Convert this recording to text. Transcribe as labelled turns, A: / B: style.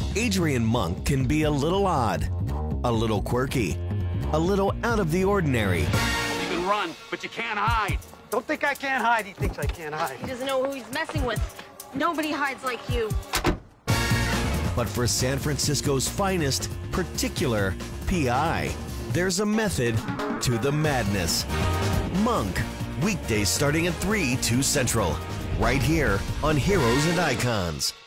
A: Adrian Monk can be a little odd, a little quirky, a little out of the ordinary.
B: You can run, but you can't hide.
C: Don't think I can't hide. He thinks I can't hide.
D: He doesn't know who he's messing with. Nobody hides like you.
A: But for San Francisco's finest particular PI, there's a method to the madness. Monk, weekdays starting at 3, 2 Central, right here on Heroes and Icons.